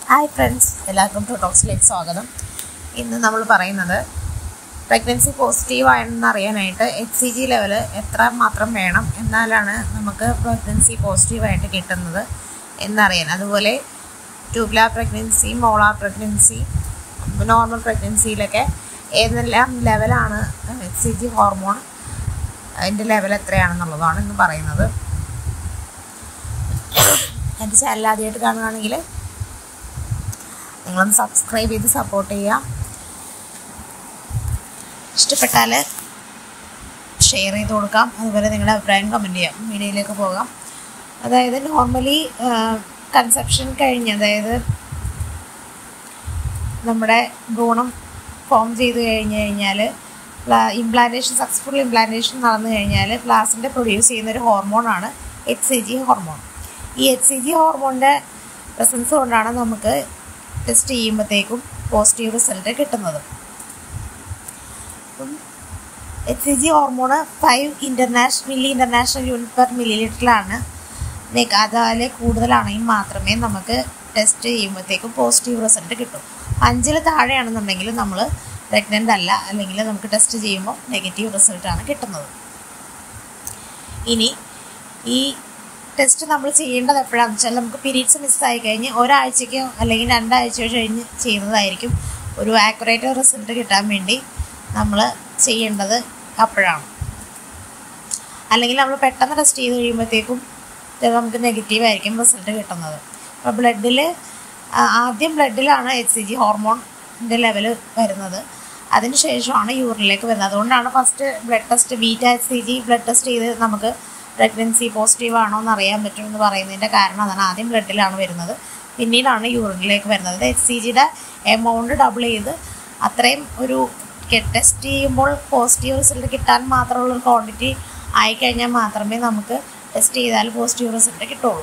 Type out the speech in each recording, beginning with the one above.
Hi friends, എല്ലാവർക്കും ടു ടോക്സിലേക്ക് സ്വാഗതം. ഇന്ന് നമ്മൾ പറയുന്നത് പ്രഗ്നൻസി പോസിറ്റീവായെന്ന് അറിയാനായിട്ട് HCG ലെവൽ എത്ര മാത്രം വേണം എന്നാലാണ് നമുക്ക് പ്രഗ്നൻസി പോസിറ്റീവായിട്ട് കിട്ടുന്നത് എന്നറിയാൻ. അതുപോലെ tubular pregnancy, molar pregnancy, normal പ്രഗ്നൻസിയിലൊക്കെ ഏതെല്ലാം ലെവലാണ് HCG ഹോർമോൺ, അതിൻ്റെ ലെവൽ എത്രയാണെന്നുള്ളതാണ് ഇന്ന് പറയുന്നത്. എൻ്റെ ചാനൽ ആദ്യമായിട്ട് കാണുകയാണെങ്കിൽ നിങ്ങളൊന്ന് സബ്സ്ക്രൈബ് ചെയ്ത് സപ്പോർട്ട് ചെയ്യുക. ഇഷ്ടപ്പെട്ടാൽ ഷെയർ ചെയ്ത് കൊടുക്കാം. അതുപോലെ നിങ്ങളുടെ അഭിപ്രായം കമൻറ്റ് ചെയ്യാം. വീഡിയോയിലേക്ക് പോകാം. അതായത് നോർമലി കൺസെപ്ഷൻ കഴിഞ്ഞ്, അതായത് നമ്മുടെ ഭ്രൂണം ഫോം ചെയ്ത് കഴിഞ്ഞാൽ ഇംപ്ലാന്റേഷൻ, സക്സസ്ഫുൾ ഇംപ്ലാന്റേഷൻ നടന്നു കഴിഞ്ഞാൽ പ്ലാസിൻ്റെ പ്രൊഡ്യൂസ് ചെയ്യുന്നൊരു ഹോർമോണാണ് HCG ഹോർമോൺ. ഈ HCG ഹോർമോണിൻ്റെ പ്രസൻസ് കൊണ്ടാണ് നമുക്ക് ടെസ്റ്റ് ചെയ്യുമ്പോഴത്തേക്കും പോസിറ്റീവ് റിസൾട്ട് കിട്ടുന്നത്. അപ്പം HCG hormone 5 milli international unit per milli ലിറ്ററിലാണ്. അതിൽ കൂടുതലാണെങ്കിൽ മാത്രമേ നമുക്ക് ടെസ്റ്റ് ചെയ്യുമ്പോഴത്തേക്കും പോസിറ്റീവ് റിസൾട്ട് കിട്ടും. 5 താഴെയാണെന്നുണ്ടെങ്കിൽ നമ്മൾ പ്രഗ്നൻ്റ് അല്ല, അല്ലെങ്കിൽ നമുക്ക് ടെസ്റ്റ് ചെയ്യുമ്പോൾ നെഗറ്റീവ് റിസൾട്ടാണ് കിട്ടുന്നത്. ഇനി ഈ ടെസ്റ്റ് നമ്മൾ ചെയ്യേണ്ടത് എപ്പോഴാണെന്ന് വെച്ചാൽ, നമുക്ക് പീരീഡ്സ് മിസ്സായി കഴിഞ്ഞ് ഒരാഴ്ചയ്ക്കോ അല്ലെങ്കിൽ 2 ആഴ്ചയോ കഴിഞ്ഞ് ചെയ്യുന്നതായിരിക്കും ഒരു ആക്യുറേറ്റ് റിസൾട്ട് കിട്ടാൻ വേണ്ടി നമ്മൾ ചെയ്യേണ്ടത് അപ്പോഴാണ്. അല്ലെങ്കിൽ നമ്മൾ പെട്ടെന്ന് ടെസ്റ്റ് ചെയ്ത് കഴിയുമ്പോഴത്തേക്കും നമുക്ക് നെഗറ്റീവായിരിക്കും റിസൾട്ട് കിട്ടുന്നത്. അപ്പോൾ ആദ്യം ബ്ലഡിലാണ് HCG ഹോർമോണിൻ്റെ ലെവൽ വരുന്നത്. അതിന് ശേഷമാണ് യൂറിനിലേക്ക് വരുന്നത്. അതുകൊണ്ടാണ് first blood test, beta HCG blood test ചെയ്ത് നമുക്ക് പ്രഗ്നൻസി പോസിറ്റീവ് ആണോ എന്ന് അറിയാൻ പറ്റുമെന്ന് പറയുന്നതിൻ്റെ കാരണം അതാണ്. ആദ്യം ബ്ലഡിലാണ് വരുന്നത്, പിന്നീടാണ് യൂറിനിലേക്ക് വരുന്നത്. HCGയുടെ എമൗണ്ട് ഡബിൾ ചെയ്ത് അത്രയും ഒരു ടെസ്റ്റ് ചെയ്യുമ്പോൾ പോസിറ്റീവ് റിസൾട്ട് കിട്ടാൻ മാത്രമുള്ളൊരു ക്വാണ്ടിറ്റി ആയിക്കഴിഞ്ഞാൽ മാത്രമേ നമുക്ക് ടെസ്റ്റ് ചെയ്താൽ പോസിറ്റീവ് റിസൾട്ട് കിട്ടുള്ളൂ.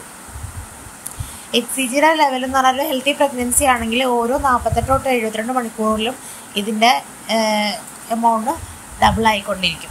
HCGയുടെ ലെവൽ എന്ന് പറഞ്ഞാൽ ഹെൽത്തി പ്രഗ്നൻസി ആണെങ്കിൽ ഓരോ 48 തൊട്ട് 72 മണിക്കൂറിലും ഇതിൻ്റെ എമൗണ്ട് ഡബിൾ ആയിക്കൊണ്ടിരിക്കും.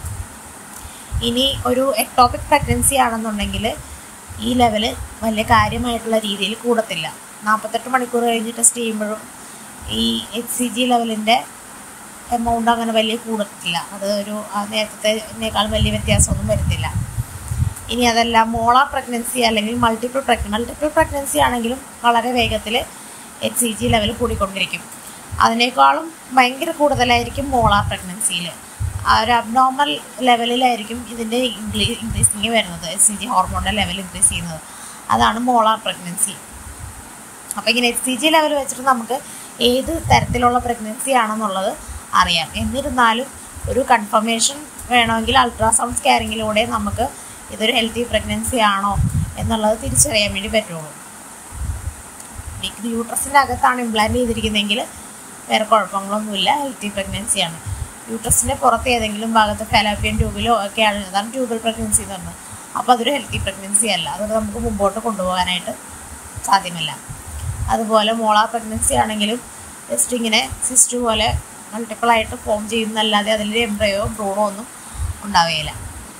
ഇനി ഒരു എക്ടോപിക് പ്രഗ്നൻസി ആണെന്നുണ്ടെങ്കിൽ ഈ ലെവൽ വലിയ കാര്യമായിട്ടുള്ള രീതിയിൽ കൂടത്തില്ല. 48 മണിക്കൂർ കഴിഞ്ഞ് ടെസ്റ്റ് ചെയ്യുമ്പോഴും ഈ HCG ലെവലിൻ്റെ എമൗണ്ട് അങ്ങനെ വലിയ കൂടത്തില്ല. അത് ഒരു നേരത്തേക്കാൾ വലിയ വ്യത്യാസമൊന്നും വരുത്തില്ല. ഇനി അതല്ല മോളാർ പ്രഗ്നൻസി അല്ലെങ്കിൽ മൾട്ടിപ്പിൾ പ്രഗ്നൻസി ആണെങ്കിലും വളരെ വേഗത്തിൽ HCG ലെവൽ കൂടിക്കൊണ്ടിരിക്കും. അതിനേക്കാളും ഭയങ്കര കൂടുതലായിരിക്കും മോളാർ പ്രഗ്നൻസിയിൽ. ഒരു അബ്നോർമൽ ലെവലിലായിരിക്കും ഇതിൻ്റെ ഇൻക്രീസിങ് വരുന്നത്, HCG ഹോർമോണിൻ്റെ ലെവൽ ഇൻക്രീസ് ചെയ്യുന്നത്. അതാണ് മോളാർ പ്രഗ്നൻസി. അപ്പോൾ ഇങ്ങനെ HCG ലെവൽ വെച്ചിട്ട് നമുക്ക് ഏത് തരത്തിലുള്ള പ്രഗ്നൻസി ആണെന്നുള്ളത് അറിയാം. എന്നിരുന്നാലും ഒരു കൺഫർമേഷൻ വേണമെങ്കിൽ അൾട്രാസൗണ്ട് സ്കാനിങ്ങിലൂടെ നമുക്ക് ഇതൊരു ഹെൽത്തി പ്രഗ്നൻസി ആണോ എന്നുള്ളത് തിരിച്ചറിയാൻ വേണ്ടി പറ്റുള്ളൂ. യൂട്രസിൻ്റെ അകത്താണ് ഇംപ്ലാന്റ് ചെയ്തിരിക്കുന്നതെങ്കിൽ വേറെ കുഴപ്പങ്ങളൊന്നുമില്ല, ഹെൽത്തി പ്രഗ്നൻസിയാണ്. യൂട്രസിൻ്റെ പുറത്ത് ഏതെങ്കിലും ഭാഗത്ത് ഫാലോപ്പിയൻ ട്യൂബിലോ ഒക്കെയാണ്, അതാണ് ട്യൂബൽ പ്രഗ്നൻസി എന്ന് പറഞ്ഞത്. അപ്പോൾ അതൊരു ഹെൽത്തി പ്രഗ്നൻസി അല്ല, അത് നമുക്ക് മുമ്പോട്ട് കൊണ്ടുപോകാനായിട്ട് സാധ്യമല്ല. അതുപോലെ മോളാർ പ്രഗ്നൻസി ആണെങ്കിലും ജസ്റ്റ് ഇങ്ങനെ സിസ്റ്റ് പോലെ മൾട്ടിപ്പിളായിട്ട് ഫോം ചെയ്യുന്നതല്ലാതെ അതിൻ്റെ എംബ്രയോ ഭ്രൂണോ ഒന്നും ഉണ്ടാവുകയില്ല.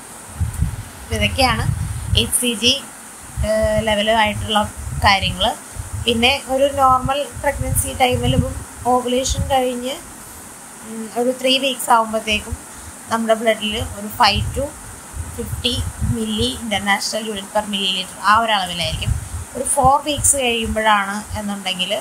ഇതൊക്കെയാണ് HCG ലെവലായിട്ടുള്ള കാര്യങ്ങൾ. പിന്നെ ഒരു നോർമൽ പ്രഗ്നൻസി ടൈമിൽ ഇപ്പം ഓവുലേഷൻ കഴിഞ്ഞ് ഒരു 3 വീക്സ് ആകുമ്പോഴത്തേക്കും നമ്മുടെ ബ്ലഡിൽ ഒരു 5 to 50 milli international unit per milli litre ആ ഒരളവിലായിരിക്കും. ഒരു 4 വീക്സ് കഴിയുമ്പോഴാണ് എന്നുണ്ടെങ്കിൽ,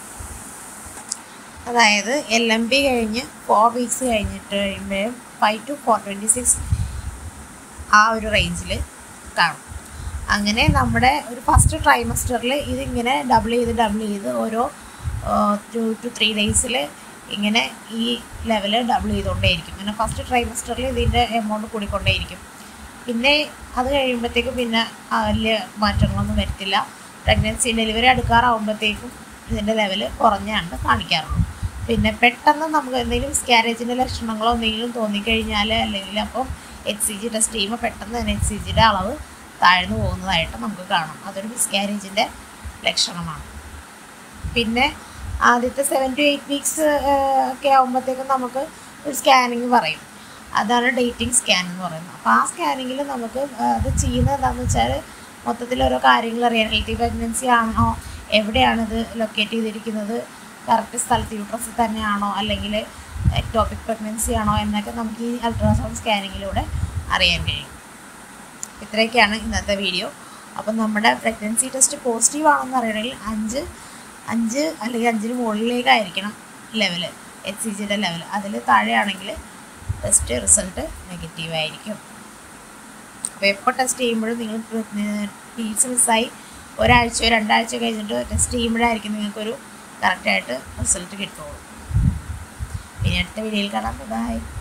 അതായത് LMP കഴിഞ്ഞ് 4 വീക്സ് കഴിഞ്ഞിട്ട് കഴിയുമ്പോഴും 5 to 426 ആ ഒരു റേഞ്ചിൽ കാണും. അങ്ങനെ നമ്മുടെ ഒരു ഫസ്റ്റ് ട്രൈമസ്റ്ററിൽ ഇതിങ്ങനെ ഡബിൾ ചെയ്ത് ഓരോ 2 to 3 ഡേയ്സിൽ ഇങ്ങനെ ഈ ലെവൽ ഡബിൾ ചെയ്തുകൊണ്ടേയിരിക്കും. അങ്ങനെ ഫസ്റ്റ് ട്രൈമസ്റ്ററിൽ ഇതിൻ്റെ എമൗണ്ട് കൂടിക്കൊണ്ടേയിരിക്കും. പിന്നെ അത് കഴിയുമ്പോഴത്തേക്കും പിന്നെ വലിയ മാറ്റങ്ങളൊന്നും വരത്തില്ല. പ്രഗ്നൻസി ഡെലിവറി അടുക്കാറാകുമ്പോഴത്തേക്കും ഇതിൻ്റെ ലെവൽ കുറഞ്ഞാണ്ട് കാണിക്കാറുള്ളൂ. പിന്നെ പെട്ടെന്ന് നമുക്ക് എന്തെങ്കിലും സ്കാരേജിൻ്റെ ലക്ഷണങ്ങളോ എന്തെങ്കിലും തോന്നിക്കഴിഞ്ഞാൽ, അല്ലെങ്കിൽ അപ്പം HCG ടെസ്റ്റ് ചെയ്യുമ്പോൾ പെട്ടെന്ന് തന്നെ HCGയുടെ അളവ് താഴ്ന്നു പോകുന്നതായിട്ട് നമുക്ക് കാണാം. അതൊരു മിസ്കാരേജിൻ്റെ ലക്ഷണമാണ്. പിന്നെ ആദ്യത്തെ 7 to 8 വീക്സ് ഒക്കെ ആകുമ്പോഴത്തേക്കും നമുക്ക് ഒരു സ്കാനിങ് പറയും. അതാണ് ഡേറ്റിംഗ് സ്കാൻ എന്ന് പറയുന്നത്. അപ്പോൾ ആ സ്കാനിങ്ങിൽ നമുക്ക് അത് ചെയ്യുന്നത് എന്താണെന്ന് വെച്ചാൽ, മൊത്തത്തിൽ ഓരോ കാര്യങ്ങൾ അറിയാൻ, ഹെൽത്തി പ്രഗ്നൻസി ആണോ, എവിടെയാണിത് ലൊക്കേറ്റ് ചെയ്തിരിക്കുന്നത്, കറക്റ്റ് സ്ഥലത്ത് യൂട്രസിൽ തന്നെയാണോ അല്ലെങ്കിൽ എക്ടോപിക് പ്രഗ്നൻസി ആണോ എന്നൊക്കെ നമുക്ക് ഈ അൾട്രാസൗണ്ട് സ്കാനിങ്ങിലൂടെ അറിയാൻ കഴിയും. ഇത്രയൊക്കെയാണ് ഇന്നത്തെ വീഡിയോ. അപ്പം നമ്മുടെ പ്രഗ്നൻസി ടെസ്റ്റ് പോസിറ്റീവ് ആണെന്ന് അറിയണമെങ്കിൽ 5 അല്ലെങ്കിൽ 5 മുകളിലേക്കായിരിക്കണം ലെവല്, HCGയുടെ ലെവൽ. അതിൽ താഴെയാണെങ്കിൽ ടെസ്റ്റ് റിസൾട്ട് നെഗറ്റീവായിരിക്കും. അപ്പോൾ എപ്പോൾ ടെസ്റ്റ് ചെയ്യുമ്പോഴും നിങ്ങൾ പീരീഡ്സ് മിസ്സായി ഒരാഴ്ചയോ 2 ആഴ്ച കഴിഞ്ഞിട്ട് ടെസ്റ്റ് ചെയ്യുമ്പോഴായിരിക്കും നിങ്ങൾക്കൊരു കറക്റ്റായിട്ട് റിസൾട്ട് കിട്ടുള്ളൂ. ഇനി അടുത്ത വീഡിയോയിൽ കാണാം. ബൈ.